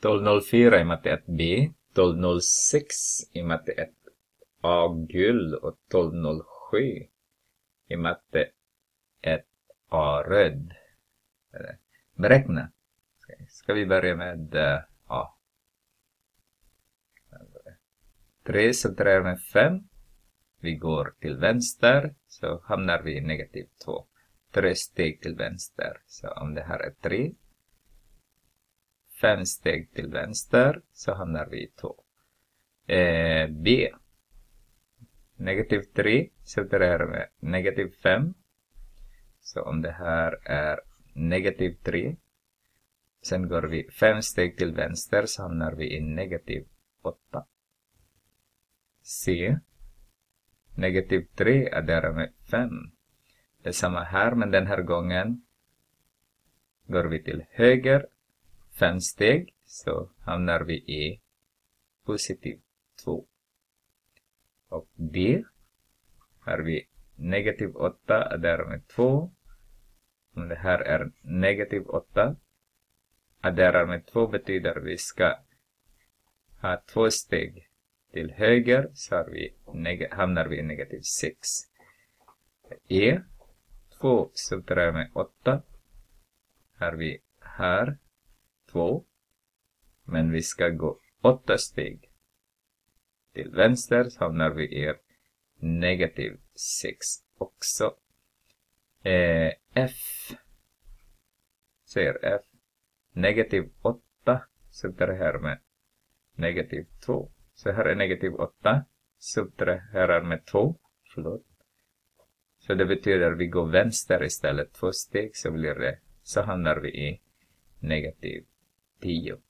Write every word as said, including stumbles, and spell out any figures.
tolv noll fyra i matte ett B, tolv noll sex i matte ett A guld och tolv noll sju i matte ett A röd. Beräkna. Ska vi börja med uh, A. tre subtraherar med fem. Vi går till vänster så hamnar vi i negativ två. tre steg till vänster. Så om det här är tre. fem steg till vänster så hamnar vi i två. Eh, B. Negativ tre subtraherar med negativ fem. Så om det här är negativ tre. Sen går vi fem steg till vänster så hamnar vi i negativ åtta. C. Negativ tre adderar med fem. Det är samma här, men den här gången går vi till höger. fem steg så hamnar vi i positiv två. Och D. Har vi negativ åtta adderar med två. Om det här är negativ åtta. Adderar med två betyder vi ska ha två steg till höger så har vi hamnar vi i negativ sex. E. två subtraherar med åtta. Har vi här två. Men vi ska gå åtta steg till vänster så hamnar vi i negativ sex också. Eh, F. Säger F. Negativ åtta subtraherar med negativ två. Så här är negativ åtta subtraherar med två. Förlåt. Så det betyder att vi går vänster istället. Två steg så blir det. Så hamnar vi i negativ tio.